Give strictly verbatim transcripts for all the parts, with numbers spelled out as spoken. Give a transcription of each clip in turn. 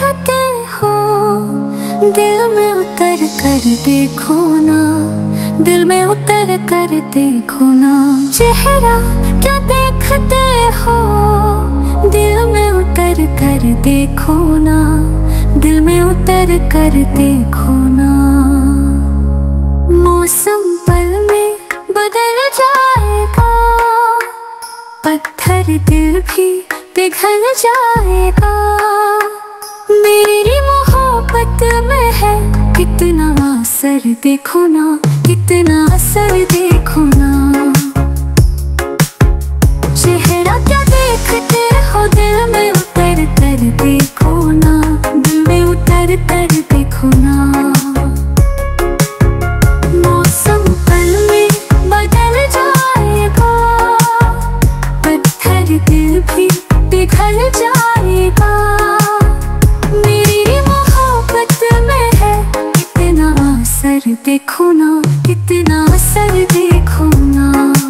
देखते हो दिल में उतर कर देखो ना, दिल में उतर कर देखो ना। चेहरा क्या देखते हो दिल में उतर कर देखो ना, दिल में उतर कर देखो ना। मौसम पल में बदल जाएगा, पत्थर दिल भी पिघल जाएगा। मेरी मोहब्बत में है कितना असर देखो ना, कितना असर देखो ना। चेहरा क्या देखते हो दिल में उतर कर देखो ना, दिल में उतर कर देखो ना। मौसम पल में बदल जाएगा, पत्थर दिल भी पिघल जाएगा। मेरी मोहब्बत में है कितना असर देखो ना, कितना असर देखो ना।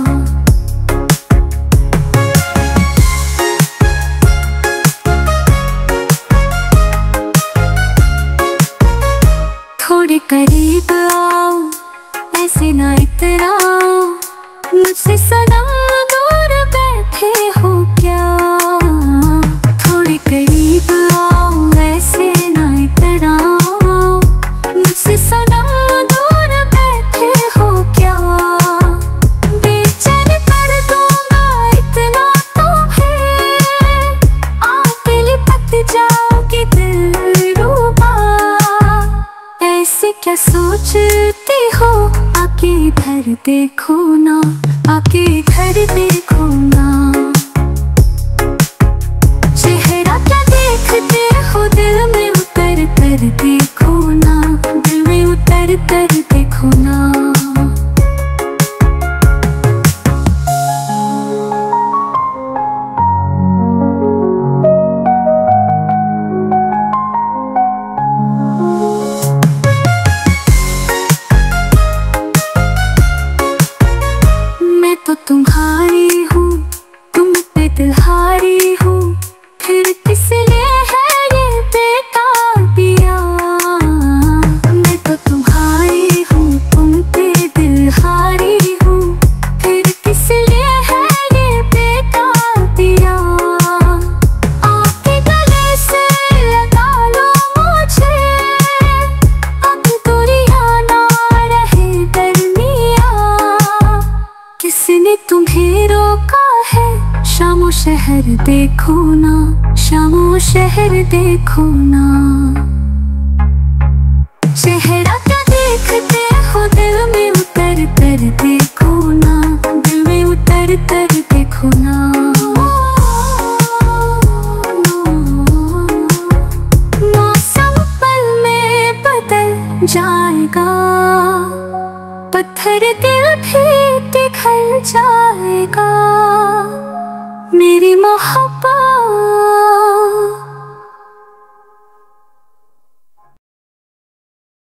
थोड़े करीब आओ, ऐसे ना इतराओ, मुझसे सनम दूर बैठे हो क्या। थोड़े करीब आओ, ऐसे ना इतराओ, मुझसे सनम दूर बैठे हो क्या। बेचैन कर दूंगा इतना तो है, आके लिपट जाओगी दिलरुबा। ऐसे क्या सोचती हो आके इधर देखो ना, आके इधर देखो ना। चेहरा क्या देखते हो दिल में उतर कर देखो ना, दिल में उतर कर देखो ना। तो तुम्हारी हूँ, तुम पे दिलहारी हूँ, फिर किस लिए है ये बेकार पिया। मैं तो तुम्हारी हूँ, तुम पे दिलहारी हूँ, फिर किस लिए है ये बेकार पिया। आपके गले से लगा लो मुझे, अब दूरियां ना रहे दरमिया। किसने तुम्हें रोका है, शामो शहर देखो ना, शामो शहर देखो ना। चेहरा क्या देखते हो दिल में उतर कर देखो ना, दिल में उतर कर देखो ना। मौसम पल में बदल जाएगा, पत्थर दिल भी पिघल जाएगा। मेरी मोहब्बत